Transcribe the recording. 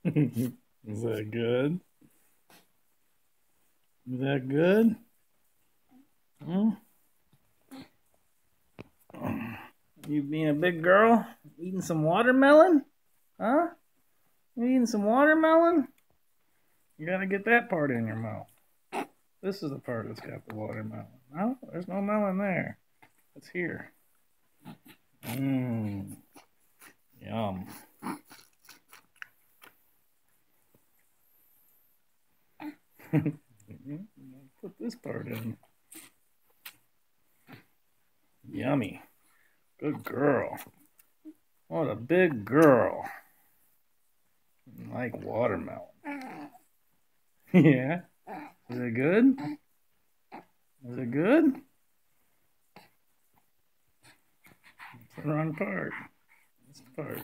Is that good? Is that good? Hmm? You being a big girl? Eating some watermelon? Huh? You eating some watermelon? You gotta get that part in your mouth. This is the part that's got the watermelon. No, there's no melon there. It's here. Mmm. Yum. Put this part in. Yummy. Good girl. What a big girl. Like watermelon. Yeah. Is it good? Is it good? It's the wrong part. This part.